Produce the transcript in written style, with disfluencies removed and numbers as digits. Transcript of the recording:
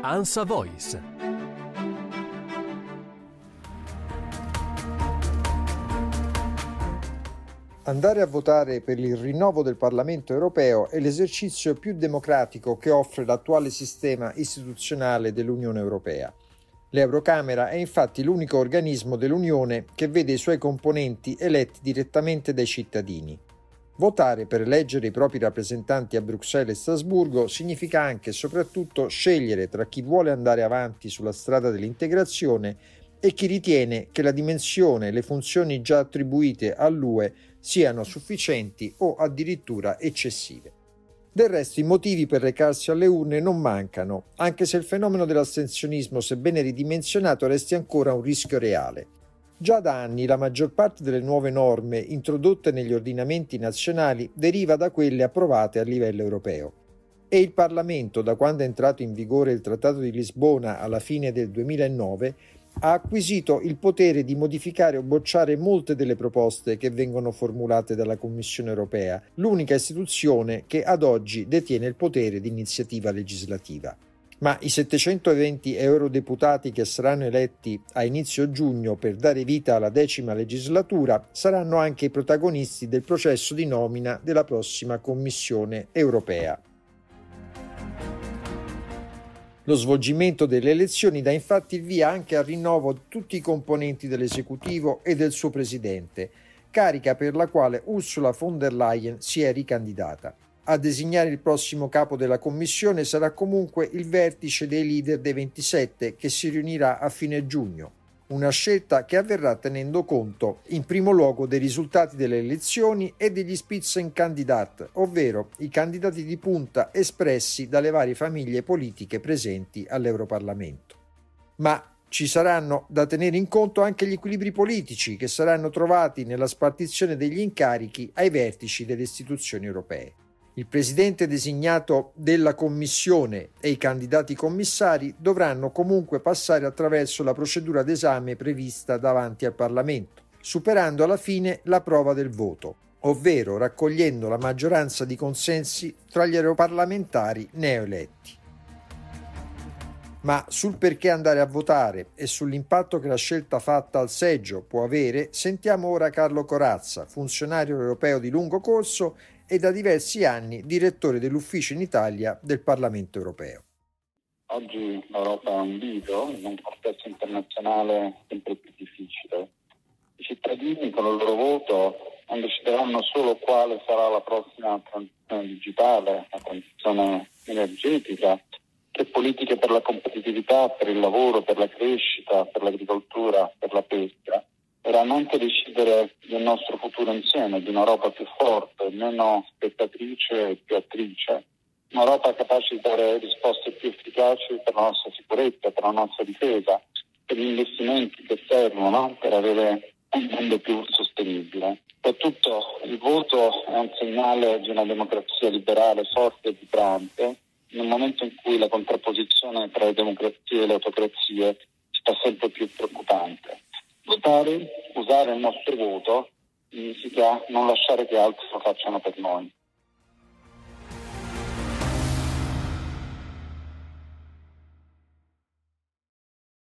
ANSA Voice. Andare a votare per il rinnovo del Parlamento europeo è l'esercizio più democratico che offre l'attuale sistema istituzionale dell'Unione Europea. L'Eurocamera è infatti l'unico organismo dell'Unione che vede i suoi componenti eletti direttamente dai cittadini. Votare per eleggere i propri rappresentanti a Bruxelles e Strasburgo significa anche e soprattutto scegliere tra chi vuole andare avanti sulla strada dell'integrazione e chi ritiene che la dimensione e le funzioni già attribuite all'UE siano sufficienti o addirittura eccessive. Del resto i motivi per recarsi alle urne non mancano, anche se il fenomeno dell'astensionismo, sebbene ridimensionato, resti ancora un rischio reale. Già da anni la maggior parte delle nuove norme introdotte negli ordinamenti nazionali deriva da quelle approvate a livello europeo. E il Parlamento, da quando è entrato in vigore il Trattato di Lisbona alla fine del 2009, ha acquisito il potere di modificare o bocciare molte delle proposte che vengono formulate dalla Commissione europea, l'unica istituzione che ad oggi detiene il potere di iniziativa legislativa. Ma i 720 eurodeputati che saranno eletti a inizio giugno per dare vita alla 10ª legislatura saranno anche i protagonisti del processo di nomina della prossima Commissione europea. Lo svolgimento delle elezioni dà infatti il via anche al rinnovo di tutti i componenti dell'esecutivo e del suo presidente, carica per la quale Ursula von der Leyen si è ricandidata. A designare il prossimo capo della Commissione sarà comunque il vertice dei leader dei 27 che si riunirà a fine giugno, una scelta che avverrà tenendo conto in primo luogo dei risultati delle elezioni e degli Spitzenkandidat, ovvero i candidati di punta espressi dalle varie famiglie politiche presenti all'Europarlamento. Ma ci saranno da tenere in conto anche gli equilibri politici che saranno trovati nella spartizione degli incarichi ai vertici delle istituzioni europee. Il presidente designato della Commissione e i candidati commissari dovranno comunque passare attraverso la procedura d'esame prevista davanti al Parlamento, superando alla fine la prova del voto, ovvero raccogliendo la maggioranza di consensi tra gli europarlamentari neoeletti. Ma sul perché andare a votare e sull'impatto che la scelta fatta al seggio può avere, sentiamo ora Carlo Corazza, funzionario europeo di lungo corso e da diversi anni direttore dell'ufficio in Italia del Parlamento europeo. Oggi l'Europa è un bivio in un contesto internazionale sempre più difficile. I cittadini con il loro voto non decideranno solo quale sarà la prossima transizione digitale, la transizione energetica, che politiche per la competitività, per il lavoro, per la crescita, per l'agricoltura, per la pesca. Dovranno anche decidere del nostro futuro insieme, di un'Europa più forte, meno spettatrice e più attrice, un'Europa capace di dare risposte più efficaci per la nostra sicurezza, per la nostra difesa, per gli investimenti che servono per avere un mondo più sostenibile. Soprattutto il voto è un segnale di una democrazia liberale forte e vibrante, in un momento in cui la contrapposizione tra le democrazie e le autocrazie sta sempre più preoccupante. Votare, usare il nostro voto, significa non lasciare che altri lo facciano per noi.